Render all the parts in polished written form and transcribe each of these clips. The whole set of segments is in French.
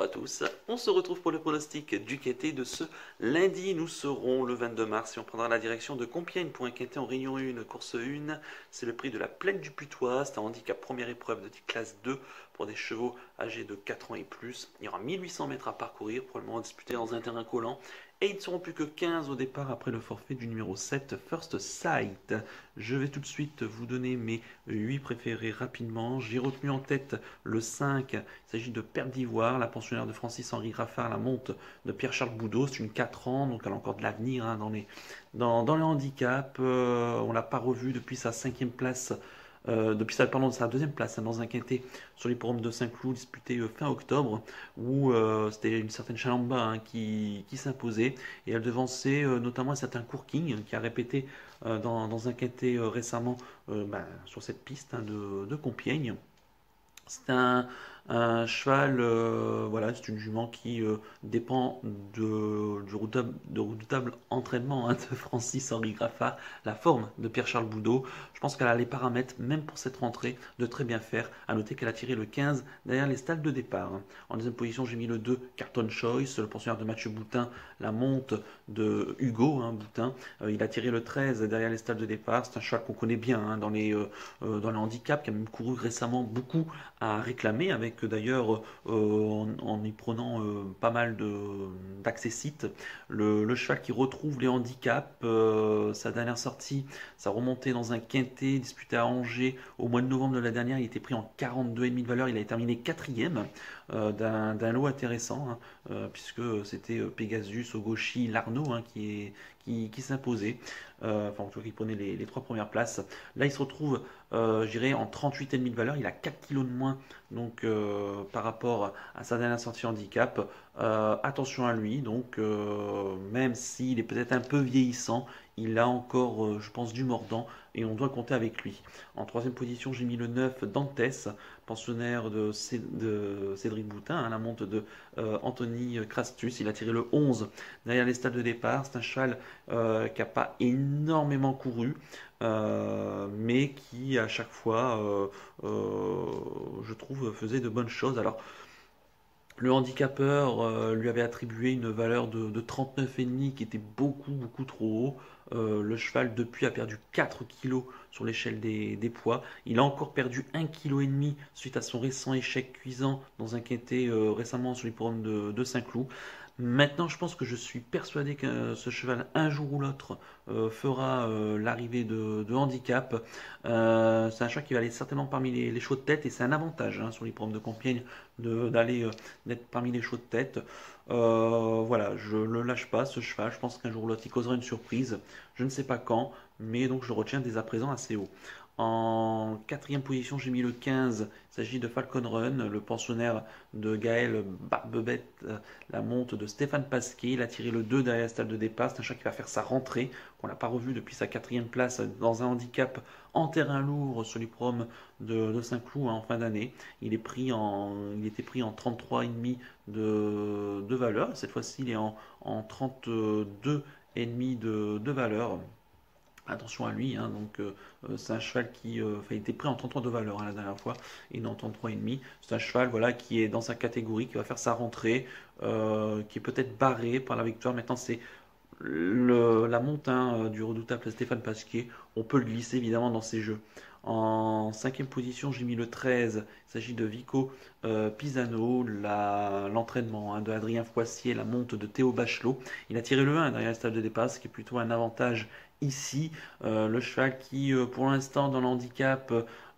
à tous, on se retrouve pour le pronostic du quintet de ce lundi. Nous serons le 22 mars et on prendra la direction de Compiègne pour un quintet en Réunion 1, course 1. C'est le prix de la Plaine du Putois, c'est un handicap première épreuve de classe 2 pour des chevaux âgés de 4 ans et plus. Il y aura 1800 mètres à parcourir, probablement disputé dans un terrain collant. Et ils ne seront plus que 15 au départ après le forfait du numéro 7, First Sight. Je vais tout de suite vous donner mes 8 préférés rapidement. J'ai retenu en tête le 5, il s'agit de Perte d'Ivoire, la pensionnaire de Francis-Henri Graffard, la monte de Pierre-Charles Boudot. C'est une 4 ans, donc elle a encore de l'avenir dans les handicaps. On ne l'a pas revue depuis sa 5e place. De sa 2e place dans un quintet sur l'hippodrome de Saint-Cloud disputé fin octobre où c'était une certaine Chalamba qui s'imposait et elle devançait notamment un certain Courking qui a répété dans un quintet récemment sur cette piste de Compiègne. C'est un cheval, voilà, c'est une jument qui dépend du redoutable entraînement de Francis-Henri Graffard, la forme de Pierre-Charles Boudot. Je pense qu'elle a les paramètres, même pour cette rentrée, de très bien faire. À noter qu'elle a tiré le 15 derrière les stalles de départ. En deuxième position, j'ai mis le 2, Carton Choice, le pensionnaire de Mathieu Boutin, la monte de Hugo Boutin. Il a tiré le 13 derrière les stalles de départ. C'est un cheval qu'on connaît bien dans les handicaps, qui a même couru récemment beaucoup à réclamer, avec d'ailleurs en y prenant pas mal d'accessites. Le cheval qui retrouve les handicaps, sa dernière sortie, sa remontée dans un quintet disputé à Angers au mois de novembre de la dernière, il était pris en 42,5 de valeur, il a terminé 4e d'un lot intéressant, puisque c'était Pegasus, Ogoshi, Larnaud qui s'imposait, enfin en tout cas qui prenait les 3 premières places. Là il se retrouve, je dirais, en 38,5 de valeur, il a 4 kg de moins donc par rapport à sa dernière sortie handicap. Attention à lui, donc même s'il est peut-être un peu vieillissant, il a encore, je pense, du mordant et on doit compter avec lui. En 3e position, j'ai mis le 9, Dantès, pensionnaire de Cédric Boutin, la monte de Anthony Crastus. Il a tiré le 11 derrière les stades de départ. C'est un cheval qui n'a pas énormément couru, mais qui à chaque fois, je trouve, faisait de bonnes choses. Alors, le handicapeur lui avait attribué une valeur de 39,5 qui était beaucoup trop haut. Le cheval depuis a perdu 4 kg sur l'échelle des poids. Il a encore perdu 1,5 kg suite à son récent échec cuisant dans un quintet récemment sur l'hippodrome de Saint-Cloud. Maintenant, je pense que je suis persuadé que ce cheval, un jour ou l'autre, fera l'arrivée de handicap. C'est un cheval qui va aller certainement parmi les chauds de tête et c'est un avantage sur l'hippodrome de Compiègne d'aller d'être parmi les chauds de tête. Voilà, je ne le lâche pas ce cheval. Je pense qu'un jour ou l'autre, il causera une surprise. Je ne sais pas quand, mais donc je le retiens dès à présent assez haut. En 4e position, j'ai mis le 15. Il s'agit de Falcon Run, le pensionnaire de Gaël Barbebette, la monte de Stéphane Pasquier. Il a tiré le 2 derrière la stade de départ. C'est un cheval qui va faire sa rentrée, qu'on n'a pas revu depuis sa 4e place dans un handicap en terrain lourd sur l'hippodrome de Saint-Cloud en fin d'année. Il était pris en 33,5 de valeur. Cette fois-ci, il est en 32,5 de valeur. Attention à lui, donc c'est un cheval qui a été pris en 33 de valeur la dernière fois et non en 33,5. C'est un cheval, voilà, qui est dans sa catégorie, qui va faire sa rentrée, qui est peut-être barré par la victoire. Maintenant, c'est la monte du redoutable Stéphane Pasquier. On peut le glisser évidemment dans ses jeux. En 5e position, j'ai mis le 13. Il s'agit de Vico Pisano, l'entraînement de Adrien Foissier, la monte de Théo Bachelot. Il a tiré le 1 derrière le stade de départ, ce qui est plutôt un avantage ici. Le cheval qui, pour l'instant, dans le handicap,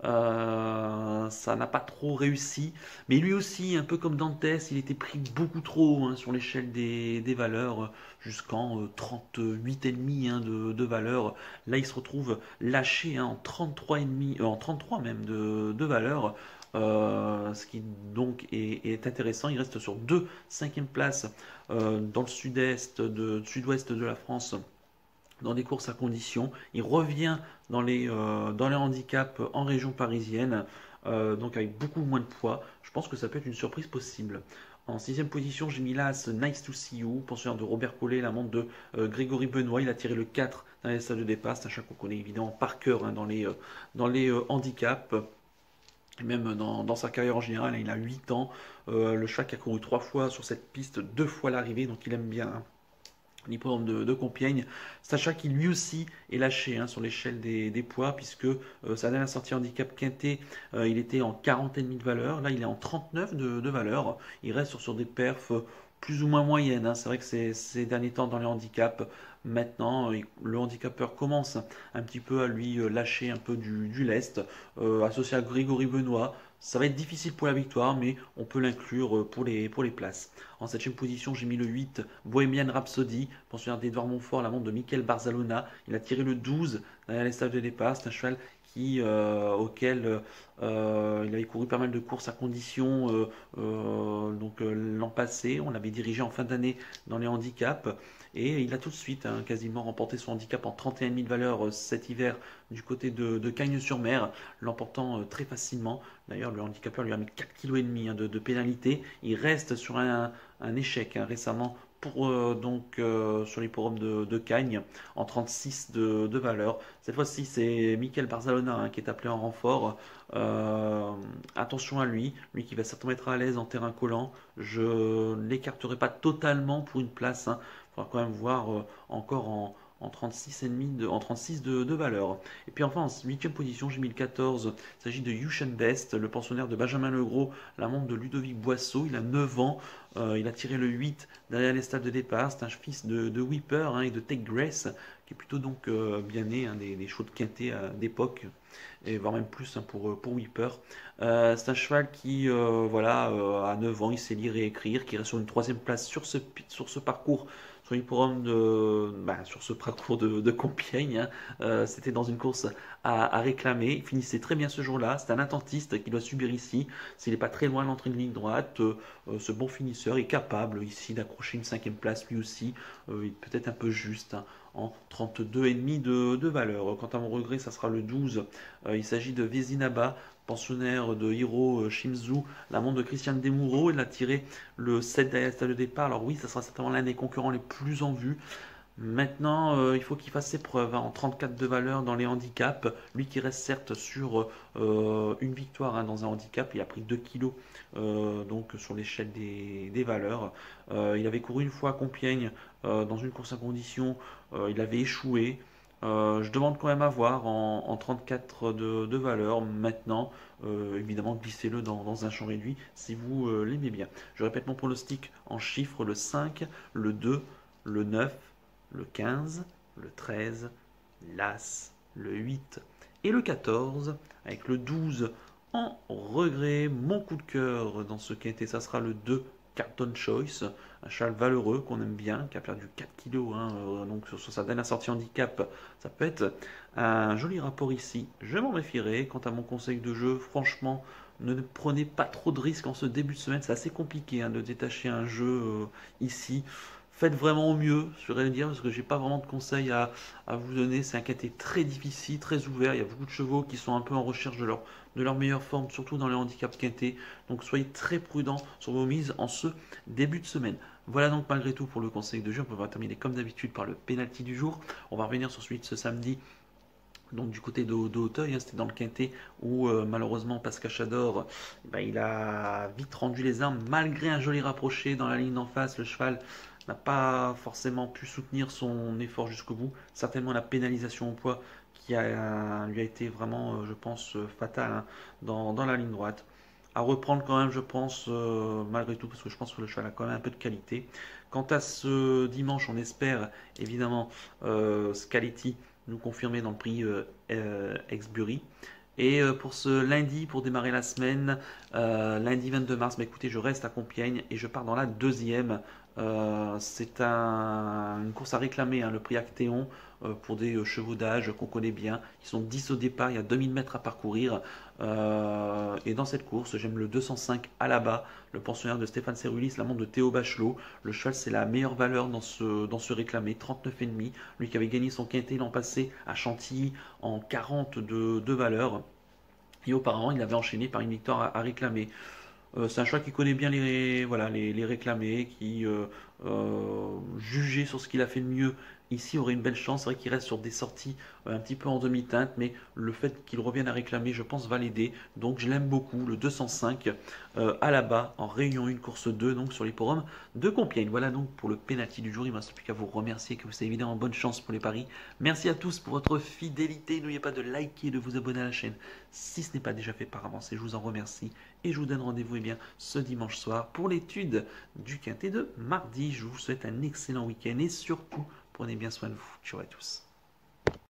ça n'a pas trop réussi. Mais lui aussi, un peu comme Dantès, il était pris beaucoup trop haut sur l'échelle des valeurs, jusqu'en 38,5 de valeur. Là, il se retrouve lâché en 33,5, en 33 même de valeur. Ce qui donc est intéressant. Il reste sur 2 5e places dans le sud-ouest de la France dans des courses à conditions. Il revient dans les handicaps en région parisienne, donc avec beaucoup moins de poids. Je pense que ça peut être une surprise possible. En 6e position, j'ai mis l'As Nice to See You, pensionnaire de Robert Collet, la monte de Grégory Benoît. Il a tiré le 4 dans les stades de départ. C'est un chat qu'on connaît évidemment par cœur dans les handicaps. Et même dans sa carrière en général, il a 8 ans. Le cheval qui a couru 3 fois sur cette piste, 2 fois l'arrivée, donc il aime bien, hein, l'hippodrome de Compiègne. Sacha qui lui aussi est lâché, hein, sur l'échelle des poids, puisque sa dernière sortie handicap quintet, il était en 40,5 de valeur. Là, il est en 39 de valeur. Il reste sur des perfs plus ou moins moyennes, hein. C'est vrai que ces derniers temps dans les handicaps, maintenant, le handicapeur commence un petit peu à lui lâcher un peu du lest, associé à Grégory Benoît. Ça va être difficile pour la victoire, mais on peut l'inclure pour les places. En 7ème position, j'ai mis le 8, Bohemian Rhapsody, pensionnaire d'Edouard Montfort, la montre de Michael Barzalona. Il a tiré le 12 derrière les stages de départ. C'est un cheval auquel il avait couru pas mal de courses à condition, l'an passé. On l'avait dirigé en fin d'année dans les handicaps. Et il a tout de suite, hein, quasiment remporté son handicap en 31,5 de valeur cet hiver du côté de Cagnes-sur-Mer, l'emportant très facilement. D'ailleurs, le handicapeur lui a mis 4,5 kg, hein, de pénalité. Il reste sur un échec, hein, récemment sur l'hipporome de Cagnes en 36 de valeur. Cette fois-ci, c'est Michael Barzalona, hein, qui est appelé en renfort. Attention à lui qui va certainement être à l'aise en terrain collant. Je ne l'écarterai pas totalement pour une place, hein. Il faudra quand même voir encore en 36 de valeur. Et puis enfin, en 8ème position, j'ai mis le 14. Il s'agit de Yuchen Best, le pensionnaire de Benjamin Legros, la montre de Ludovic Boisseau. Il a 9 ans. Il a tiré le 8 derrière les stades de départ. C'est un fils de Whipper, hein, et de Take Grace, qui est plutôt donc bien né, hein, des chevaux de quintet d'époque, et voire même plus, hein, pour Whipper. C'est un cheval qui, à 9 ans, il sait lire et écrire, qui reste sur une 3ème place sur ce parcours, sur ce parcours de Compiègne, hein. C'était dans une course à réclamer. Il finissait très bien ce jour-là. C'est un attentiste qui doit subir ici. S'il n'est pas très loin de l'entrée de ligne droite, ce bon finisseur est capable ici d'accrocher une 5ème place lui aussi. Il est peut-être un peu juste, hein, en 32,5 de valeur. Quant à mon regret, ça sera le 12. Il s'agit de Vézinaba, pensionnaire de Hiro Shimizu, la montre de Christian Demuro. Il a tiré le 7 derrière le stade de départ. Alors oui, ça sera certainement l'un des concurrents les plus en vue. Maintenant, il faut qu'il fasse ses preuves, hein, en 34 de valeur dans les handicaps. Lui qui reste certes sur une victoire, hein, dans un handicap. Il a pris 2 kilos donc sur l'échelle des valeurs. Il avait couru une fois à Compiègne dans une course à condition. Il avait échoué. Je demande quand même à voir en 34 de valeur. Maintenant, évidemment, glissez-le dans un champ réduit si vous l'aimez bien. Je répète mon pronostic en chiffres: le 5, le 2, le 9, le 15, le 13, l'As, le 8 et le 14, avec le 12 en regret. Mon coup de cœur dans ce quintet, ça sera le 2, Carton Choice, un cheval valeureux qu'on aime bien, qui a perdu 4 kilos, hein, donc sur sa dernière sortie handicap. Ça peut être un joli rapport ici. Je m'en méfierai. Quant à mon conseil de jeu, franchement, ne prenez pas trop de risques en ce début de semaine. C'est assez compliqué, hein, de détacher un jeu ici. Faites vraiment au mieux, je voudrais le dire, parce que j'ai pas vraiment de conseils à vous donner. C'est un quintet très difficile, très ouvert. Il y a beaucoup de chevaux qui sont un peu en recherche de leur meilleure forme, surtout dans les handicaps quintés. Donc soyez très prudents sur vos mises en ce début de semaine. Voilà donc malgré tout pour le conseil de jeu. On va terminer comme d'habitude par le penalty du jour. On va revenir sur celui de ce samedi. Donc du côté de Hauteuil, hein, c'était dans le quintet où malheureusement Pascal Chador, il a vite rendu les armes malgré un joli rapproché dans la ligne d'en face. Le cheval n'a pas forcément pu soutenir son effort jusqu'au bout. Certainement la pénalisation au poids qui lui a été vraiment, je pense, fatale, hein, dans la ligne droite. À reprendre quand même, je pense, malgré tout, parce que je pense que le cheval a quand même un peu de qualité. Quant à ce dimanche, on espère évidemment Scaletti nous confirmer dans le prix Exbury. Et pour ce lundi, pour démarrer la semaine, lundi 22 mars, écoutez, je reste à Compiègne et je pars dans la 2e. C'est une course à réclamer, hein, le prix Actéon, pour des chevaux d'âge qu'on connaît bien. Ils sont 10 au départ, il y a 2000 mètres à parcourir. Et dans cette course, j'aime le 205 à la bas, le pensionnaire de Stéphane Cerulis, la montre de Théo Bachelot. Le cheval, c'est la meilleure valeur dans ce réclamé, 39,5. Lui qui avait gagné son quintet l'an passé à Chantilly en 40 de valeur. Et auparavant, il avait enchaîné par une victoire à réclamer. C'est un choix qui connaît bien les réclamés, qui jugé sur ce qu'il a fait de mieux ici aurait une belle chance. C'est vrai qu'il reste sur des sorties un petit peu en demi-teinte, mais le fait qu'il revienne à réclamer, je pense, va l'aider. Donc je l'aime beaucoup, le 205 à la bas en Réunion 1, course 2, donc sur l'hipporome de Compiègne. Voilà donc pour le penalty du jour. Il ne me reste plus qu'à vous remercier, que vous avez évidemment bonne chance pour les paris. Merci à tous pour votre fidélité. N'oubliez pas de liker et de vous abonner à la chaîne si ce n'est pas déjà fait par avance. Et je vous en remercie. Et je vous donne rendez-vous ce dimanche soir pour l'étude du quintet de mardi. Je vous souhaite un excellent week-end et surtout, prenez bien soin de vous. Ciao à tous.